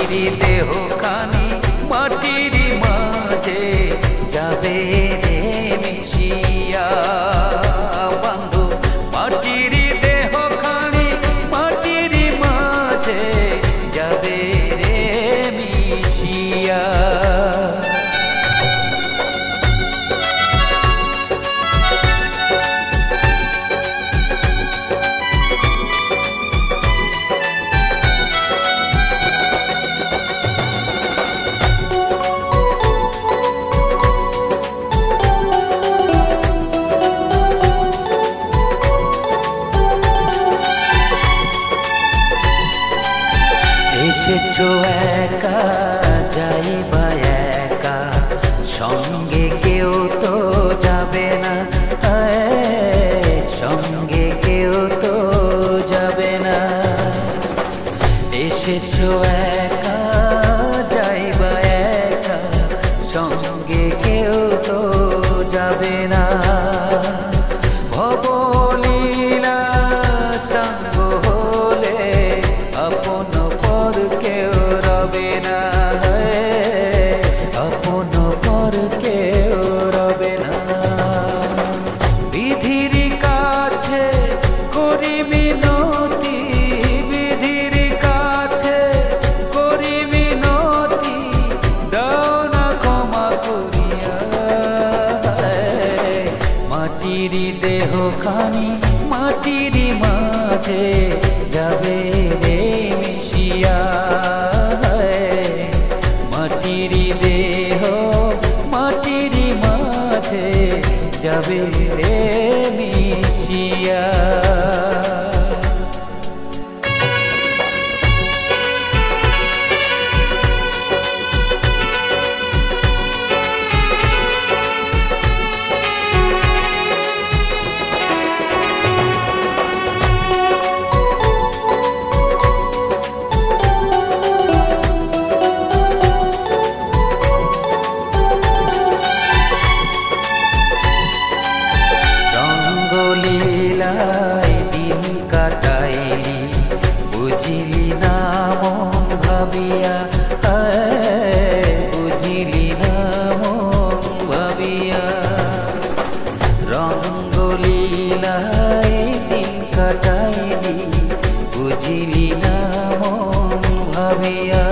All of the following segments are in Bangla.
মাটিরি দেহ খানি মাটিরি মাঝে যাবে রে মিশিয়া বন্ধু মাটিরি দেহ খানি মাটিরি মাঝে যাবে রে মিশিয়া এসেছো একা যাইবা একা সঙ্গে কেউ তো যাবে না সঙ্গে কেউ তো যাবে না এসেছো একা যাইবা একা সঙ্গে কেউ তো যাবে না ভবলীলা সঙ্গ হলে আপন কেউ রবে না আপন পর কেউ রবে না বিধির কাছে করি মিনতি বিধির কাছে করি মিনতি দাও না ক্ষমা করিয়া মাটিরি দেহ খানি মাটিরি মাঝে যাবে রে মাটিরি দেহ মাটিরি মাঝে যাবে রে মিশিয়া দিন কাটাইলি বুঝিলি না মন ভাবিয়া বুঝিলি না মন ভাবিয়া রঙ্গলীলায় দিন কাটাইলি বুঝিলি না মন ভাবিয়া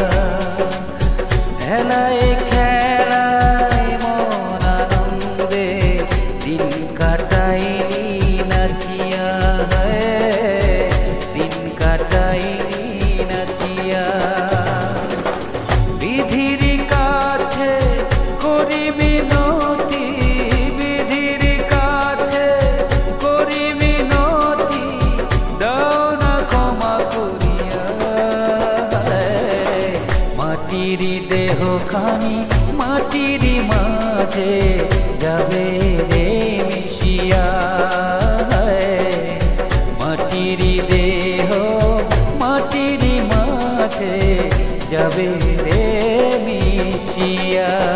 হেলায় খেলায় মন আনন্দে দিন কাটাইলি নাচিয়া দিন কাটাইলি নাচিয়া বিধির কাছে করি মিনতি বিধির কাছে করি মিনতি দাও না ক্ষমা করিয়া মাটিরি দেহ খানি মাটিরি মাঝে যাবে রে মিশিয়া মাটিরি দেহ মাটিরি মাঝে যাবে রে মিশিয়া।